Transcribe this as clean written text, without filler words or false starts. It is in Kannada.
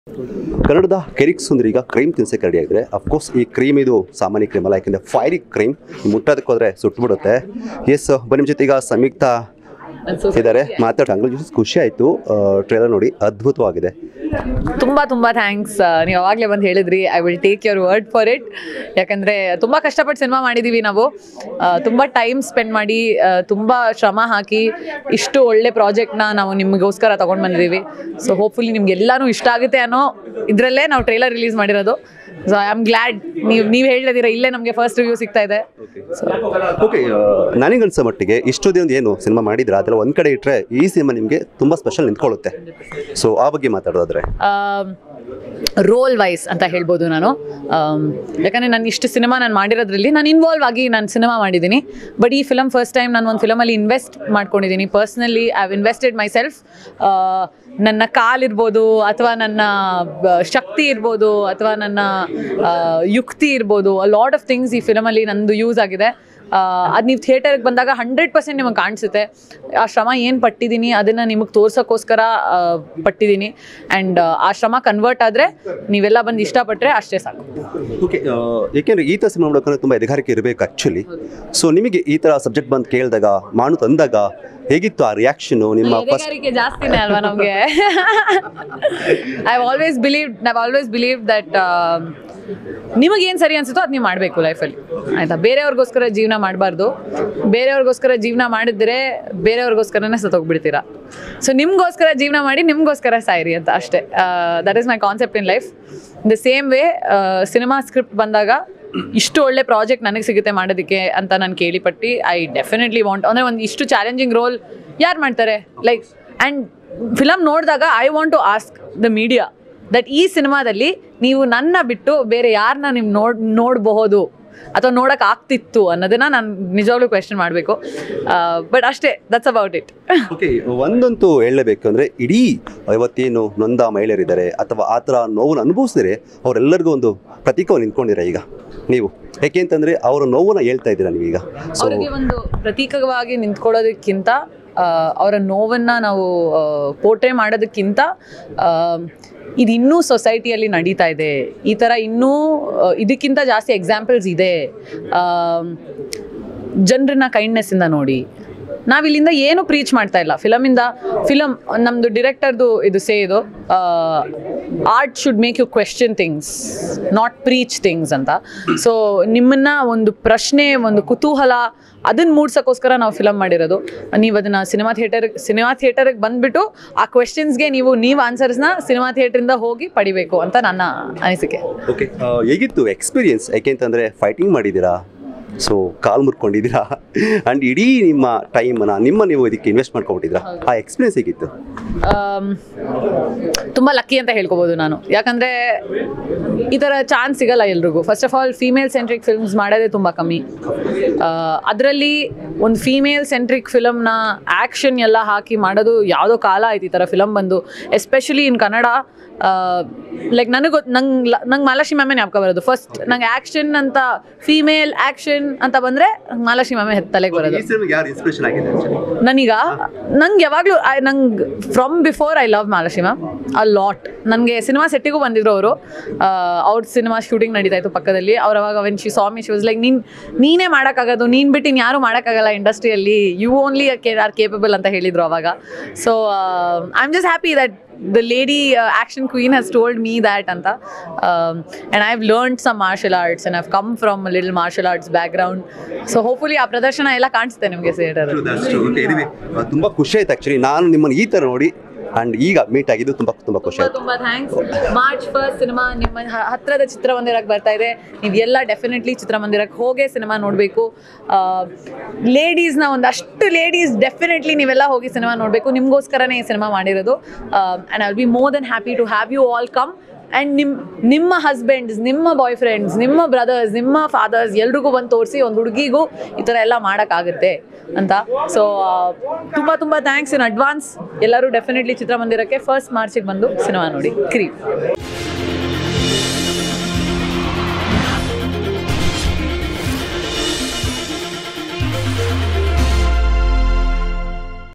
ಕನ್ನಡದ ಕೆರಿಕ್ ಸುಂದರಿ ಈಗ ಕ್ರೈಮ್ ತಿನ್ಸಕ್ಕೆ ರೆಡಿ ಆಗಿದ್ರೆ ಅಫ್ಕೋರ್ಸ್ ಈ ಕ್ರೀಮ್ ಇದು ಸಾಮಾನ್ಯ ಕ್ರೀಮ್ ಅಲ್ಲ, ಯಾಕೆಂದರೆ ಫೈರಿ ಕ್ರೀಮ್ ಮುಟ್ಟೋದಕ್ಕೆ ಹೋದರೆ ಸುಟ್ಟುಬಿಡುತ್ತೆ. ಎಸ್, ನಿಮ್ಮ ಜೊತೆ ಈಗ ಸಂಯುಕ್ತ ಇದ್ದಾರೆ, ಮಾತಾಡೋ ಖುಷಿ ಆಯಿತು. ಟ್ರೇಲರ್ ನೋಡಿ ಅದ್ಭುತವಾಗಿದೆ. ತುಂಬ ಥ್ಯಾಂಕ್ಸ್. ನೀವು ಅವಾಗಲೇ ಬಂದು ಹೇಳಿದ್ರಿ, I will take your word for it. ಯಾಕಂದರೆ ತುಂಬ ಕಷ್ಟಪಟ್ಟು ಸಿನಿಮಾ ಮಾಡಿದ್ದೀವಿ ನಾವು, ತುಂಬ ಟೈಮ್ ಸ್ಪೆಂಡ್ ಮಾಡಿ, ತುಂಬ ಶ್ರಮ ಹಾಕಿ ಇಷ್ಟು ಒಳ್ಳೆ ಪ್ರಾಜೆಕ್ಟ್ನ ನಾವು ನಿಮಗೋಸ್ಕರ ತೊಗೊಂಡು ಬಂದಿದ್ದೀವಿ. ಸೊ ಹೋಪ್ಫುಲಿ ನಿಮ್ಗೆಲ್ಲನೂ ಇಷ್ಟ ಆಗುತ್ತೆ ಅನ್ನೋ ಇದರಲ್ಲೇ ನಾವು ಟ್ರೇಲರ್ ರಿಲೀಸ್ ಮಾಡಿರೋದು. ಸೊ ಐ ಆಮ್ ಗ್ಲ್ಯಾಡ್ ನೀವು ಹೇಳಿದಿರ, ಇಲ್ಲೇ ನಮಗೆ ಫಸ್ಟ್ ರಿವ್ಯೂ ಸಿಗ್ತಾ ಇದೆ. ಓಕೆ, ನನಗನ್ಸೋ ಮಟ್ಟಿಗೆ ಇಷ್ಟು ದಿನ ಏನು ಸಿನಿಮಾ ಮಾಡಿದ್ರೆ ಅದೆಲ್ಲ ಒಂದು ಕಡೆ ಇಟ್ಟರೆ ಈ ಸಿನಿಮಾ ನಿಮಗೆ ತುಂಬ ಸ್ಪೆಷಲ್ ನಿಂತ್ಕೊಳ್ಳುತ್ತೆ. ಸೊ ಆ ಬಗ್ಗೆ ಮಾತಾಡೋದಾದ್ರೆ ರೋಲ್ ವೈಸ್ ಅಂತ ಹೇಳ್ಬೋದು ನಾನು. ಯಾಕಂದರೆ ನಾನು ಇಷ್ಟು ಸಿನಿಮಾ ನಾನು ಮಾಡಿರೋದ್ರಲ್ಲಿ ನಾನು ಇನ್ವಾಲ್ವ್ ಆಗಿ ನಾನು ಸಿನಿಮಾ ಮಾಡಿದ್ದೀನಿ. ಬಟ್ ಈ ಫಿಲಮ್ ಫಸ್ಟ್ ಟೈಮ್ ನಾನು ಒಂದು ಫಿಲಮಲ್ಲಿ ಇನ್ವೆಸ್ಟ್ ಮಾಡ್ಕೊಂಡಿದ್ದೀನಿ. Personally I have invested myself. ನನ್ನ ಕಾಲಿರ್ಬೋದು, ಅಥವಾ ನನ್ನ ಶಕ್ತಿ ಇರ್ಬೋದು, ಅಥವಾ ನನ್ನ ಯುಕ್ತಿ ಇರ್ಬೋದು, ಲಾಟ್ ಆಫ್ ಥಿಂಗ್ಸ್ ಈ ಫಿಲಮಲ್ಲಿ ನಂದು ಯೂಸ್ ಆಗಿದೆ. ಅದು ನೀವು ಥಿಯೇಟರ್ಗೆ ಬಂದಾಗ 100% ನಿಮಗೆ ಕಾಣಿಸುತ್ತೆ. ಆ ಶ್ರಮ ಏನು ಪಟ್ಟಿದ್ದೀನಿ ಅದನ್ನು ನಿಮಗೆ ತೋರ್ಸೋಕ್ಕೋಸ್ಕರ ಪಟ್ಟಿದ್ದೀನಿ. ಆ್ಯಂಡ್ ಆ ಶ್ರಮ ಕನ್ವರ್ಟ್ ಆದರೆ ನೀವೆಲ್ಲ ಬಂದು ಇಷ್ಟಪಟ್ಟರೆ ಅಷ್ಟೇ ಸಾಕು. ಓಕೆ, ಏಕೆಂದರೆ ಈ ಥರ ಸಿನಿಮಾ ನೋಡೋಕ್ಕಂದ್ರೆ ತುಂಬ ಎದೆಗಾರಿಕೆ ಇರಬೇಕು ಆ್ಯಕ್ಚುಲಿ. ಸೊ ನಿಮಗೆ ಈ ಥರ ಸಬ್ಜೆಕ್ಟ್ ಬಂದು ಕೇಳಿದಾಗ, ಮಾಡು ತಂದಾಗ ಹೇಗಿತ್ತು ಆ ರಿಯಾಕ್ಷನು? ನಿಮ್ಮ ಎದೆಗಾರಿಕೆ ಜಾಸ್ತಿನೇ ಅಲ್ವಾ ನಮಗೆ. ಐ ಆಲ್ವೇಸ್ ಬಿಲೀವ್ ದಟ್ ನಿಮಗೇನು ಸರಿ ಅನ್ಸುತ್ತೋ ಅದು ನೀವು ಮಾಡಬೇಕು ಲೈಫಲ್ಲಿ, ಆಯಿತಾ? ಬೇರೆಯವ್ರಿಗೋಸ್ಕರ ಜೀವನ ಮಾಡಬಾರ್ದು. ಬೇರೆಯವ್ರಿಗೋಸ್ಕರ ಜೀವನ ಮಾಡಿದ್ರೆ ಬೇರೆಯವ್ರಿಗೋಸ್ಕರನೇ ಸತ್ತೋಗ್ಬಿಡ್ತೀರಾ. ಸೊ ನಿಮಗೋಸ್ಕರ ಜೀವನ ಮಾಡಿ ನಿಮಗೋಸ್ಕರ ಸಾಯಿರಿ ಅಂತ ಅಷ್ಟೇ. That is my concept in life. The same way cinema script ಬಂದಾಗ ಇಷ್ಟು ಒಳ್ಳೆ ಪ್ರಾಜೆಕ್ಟ್ ನನಗೆ ಸಿಗುತ್ತೆ ಮಾಡೋದಕ್ಕೆ ಅಂತ ನಾನು ಕೇಳಿಪಟ್ಟು ಐ ಡೆಫಿನೆಟ್ಲಿ ವಾಂಟ್. ಅಂದರೆ ಒಂದು ಇಷ್ಟು ಚಾಲೆಂಜಿಂಗ್ ರೋಲ್ ಯಾರು ಮಾಡ್ತಾರೆ? ಲೈಕ್ ಆ್ಯಂಡ್ ಫಿಲಮ್ ನೋಡಿದಾಗ I want to ask the media that ಈ ಸಿನಿಮಾದಲ್ಲಿ ನೀವು ನನ್ನ ಬಿಟ್ಟು ಬೇರೆ ಯಾರನ್ನ ನೀವು ನೋಡಬಹುದು ಅಥವಾ ನೋಡೋಕೆ ಆಗ್ತಿತ್ತು ಅನ್ನೋದನ್ನ ನಾನು ನಿಜವಾಗ್ಲೂ ಕ್ವೆಶ್ಚನ್ ಮಾಡಬೇಕು. ಬಟ್ ಅಷ್ಟೇ, ದಟ್ಸ್ ಅಬೌಟ್ ಇಟ್. ಓಕೆ, ಒಂದಂತೂ ಹೇಳಲೇಬೇಕು ಅಂದರೆ ಇಡೀ ಇವತ್ತೇನು ನೊಂದ ಮಹಿಳೆಯರಿದ್ದಾರೆ ಅಥವಾ ಆ ಥರ ನೋವನ್ನು ಅನುಭವಿಸಿದ್ರೆ ಅವರೆಲ್ಲರಿಗೂ ಒಂದು ಪ್ರತೀಕವನ್ನು ನಿಂತ್ಕೊಂಡಿರ ಈಗ ನೀವು. ಯಾಕೆ ಅಂತಂದರೆ ಅವರ ನೋವನ್ನು ಹೇಳ್ತಾ ಇದ್ದೀರಾ ನೀವೀಗ. ಅವರಿಗೆ ಒಂದು ಪ್ರತೀಕವಾಗಿ ನಿಂತ್ಕೊಳ್ಳೋದಕ್ಕಿಂತ, ಅವರ ನೋವನ್ನು ನಾವು ಪೋರ್ಟ್ರೇ ಮಾಡೋದಕ್ಕಿಂತ, ಇದು ಇನ್ನೂ ಸೊಸೈಟಿಯಲ್ಲಿ ನಡೀತಾ ಇದೆ, ಈ ಥರ ಇನ್ನೂ ಇದಕ್ಕಿಂತ ಜಾಸ್ತಿ ಎಕ್ಸಾಂಪಲ್ಸ್ ಇದೆ. ಜನರನ್ನ ಕೈಂಡ್ನೆಸ್ಸಿಂದ ನೋಡಿ. ನಾವಿಲ್ಲಿಂದ ಏನು ಪ್ರೀಚ್ ಮಾಡ್ತಾ ಇಲ್ಲ. ಫಿಲಮ್ ನಮ್ಮದು ಡಿರೆಕ್ಟರ್ದು ಇದು ಇದು art should make you question things, not preach things ಅಂತ. ಸೊ ನಿಮ್ಮನ್ನು ಒಂದು ಪ್ರಶ್ನೆ, ಒಂದು ಕುತೂಹಲ ಅದನ್ನು ಮೂಡ್ಸೋಕ್ಕೋಸ್ಕರ ನಾವು ಫಿಲಮ್ ಮಾಡಿರೋದು. ನೀವು ಅದನ್ನು ಸಿನಿಮಾ ಥಿಯೇಟರ್ಗೆ ಬಂದುಬಿಟ್ಟು ಆ ಕ್ವೆಶ್ಚನ್ಸ್ಗೆ ನೀವು ಆನ್ಸರ್ಸ್ನ ಸಿನಿಮಾ ಥಿಯೇಟ್ರಿಂದ ಹೋಗಿ ಪಡಿಬೇಕು ಅಂತ ನನ್ನ ಅನಿಸಿಕೆ. ಓಕೆ, ಹೇಗಿತ್ತು ಎಕ್ಸ್ಪೀರಿಯನ್ಸ್? ಯಾಕೆಂತಂದರೆ ಫೈಟಿಂಗ್ ಮಾಡಿದ್ದೀರಾ, ಸೊ ಕಾಲು ಮುರ್ಕೊಂಡಿದ್ದೀರಾ, ಆ್ಯಂಡ್ ಇಡೀ ನಿಮ್ಮ ಟೈಮನ್ನು ನೀವು ಇದಕ್ಕೆ ಇನ್ವೆಸ್ಟ್ ಮಾಡ್ಕೊಬಿಟ್ಟಿದ್ದೀರಾ. ಆ ಎಕ್ಸ್ಪೀರಿಯನ್ಸ್ ಹೇಗಿತ್ತು? ತುಂಬ ಲಕ್ಕಿ ಅಂತ ಹೇಳ್ಕೊಬೋದು ನಾನು. ಯಾಕಂದರೆ ಈ ಥರ ಚಾನ್ಸ್ ಸಿಗಲ್ಲ ಎಲ್ರಿಗೂ. First of all female centric films ಮಾಡೋದೇ ತುಂಬ ಕಮ್ಮಿ. ಅದರಲ್ಲಿ ಒಂದು ಫೀಮೇಲ್ ಸೆಂಟ್ರಿಕ್ ಫಿಲಮ್ನ ಆ್ಯಕ್ಷನ್ ಎಲ್ಲ ಹಾಕಿ ಮಾಡೋದು ಯಾವುದೋ ಕಾಲ ಆಯ್ತು ಈ ಥರ ಫಿಲಮ್ ಬಂದು, ಎಸ್ಪೆಷಲಿ ಇನ್ ಕನ್ನಡ. ಲೈಕ್ ನಂಗೆ ಮಾಲಾಶ್ರೀ ಮ್ಯಾಮೇ ಜ್ಞಾಪಕ ಬರೋದು. ಫಸ್ಟ್ ನಂಗೆ ಆ್ಯಕ್ಷನ್ ಅಂತ, ಫೀಮೇಲ್ ಆ್ಯಕ್ಷನ್ ಅಂತ ಬಂದರೆ ಮಾಲಾಶ್ರೀ ಮ್ಯಾಮೇ ತಲೆಗೆ ಬರೋದು. ನಂಗೆ ಯಾವಾಗಲೂ ನಂಗೆ from before I love Malashri ma'am a lot. ನನಗೆ ಸಿನಿಮಾ ಸೆಟ್ಟಿಗೂ ಬಂದಿದ್ರು ಅವರು. ಅವ್ರ ಸಿನಿಮಾ ಶೂಟಿಂಗ್ ನಡೀತಾ ಇತ್ತು ಪಕ್ಕದಲ್ಲಿ. ಅವ್ರು ಅವಾಗ when she saw me she was like, ನೀನೇ ಮಾಡೋಕ್ಕಾಗೋದು, ನೀನು ಬಿಟ್ಟು ಇನ್ಯಾರೂ ಮಾಡೋಕ್ಕಾಗಲ್ಲ ಇಂಡಸ್ಟ್ರಿಯಲ್ಲಿ, ಯು ಓನ್ಲಿ ಆರ್ ಕೇಪಬಲ್ ಅಂತ ಹೇಳಿದರು ಅವಾಗ. So I am just happy that the lady action queen has told me that anta. And I've learned some martial arts and I've come from a little martial arts background. So hopefully ಆ ಪ್ರದರ್ಶನ ಎಲ್ಲ ಕಾಣಿಸುತ್ತೆ ನಿಮಗೆ ಥಿಯೇಟರ್. ತುಂಬ ಖುಷಿ ಆಯ್ತು ಆ್ಯಕ್ಚುಲಿ ನಾನು ನಿಮ್ಮನ್ನು ಈ ಥರ ನೋಡಿ. ಆ್ಯಂಡ್ ಈಗ ಮೀಟ್ ಆಗಿದ್ದು ತುಂಬ ಖುಷಿ ಆಯ್ತು. ತುಂಬ ಥ್ಯಾಂಕ್ಸ್. ಮಾರ್ಚ್ 1 ಸಿನಿಮಾ ನಿಮ್ಮ ಹತ್ತಿರದ ಚಿತ್ರಮಂದಿರಕ್ಕೆ ಬರ್ತಾ ಇದೆ. ನೀವು ಎಲ್ಲ ಡೆಫಿನೆಟ್ಲಿ ಚಿತ್ರಮಂದಿರಕ್ಕೆ ಹೋಗೇ ಸಿನಿಮಾ ನೋಡಬೇಕು. ಲೇಡೀಸ್ನ ಒಂದಷ್ಟು ಲೇಡೀಸ್ ಡೆಫಿನೆಟ್ಲಿ ನೀವೆಲ್ಲ ಹೋಗಿ ಸಿನಿಮಾ ನೋಡಬೇಕು. ನಿಮಗೋಸ್ಕರನೇ ಈ ಸಿನಿಮಾ ಮಾಡಿರೋದು. And I will be more than happy to have you all come. And ನಿಮ್ಮ ಹಸ್ಬೆಂಡ್ಸ್, ನಿಮ್ಮ ಬಾಯ್ ಫ್ರೆಂಡ್ಸ್, ನಿಮ್ಮ ಬ್ರದರ್ಸ್, ನಿಮ್ಮ ಫಾದರ್ಸ್ ಎಲ್ರಿಗೂ ಬಂದು ತೋರಿಸಿ ಒಂದು ಹುಡುಗಿಗೂ ಈ ಥರ ಎಲ್ಲ ಮಾಡೋಕ್ಕಾಗುತ್ತೆ ಅಂತ. ಸೊ ತುಂಬ ಥ್ಯಾಂಕ್ಸ್ ಇನ್ ಅಡ್ವಾನ್ಸ್. ಎಲ್ಲರೂ ಡೆಫಿನೆಟ್ಲಿ ಚಿತ್ರಮಂದಿರಕ್ಕೆ 1 ಮಾರ್ಚಿಗೆ ಬಂದು ಸಿನಿಮಾ ನೋಡಿ. ಕ್ರೀಮ್.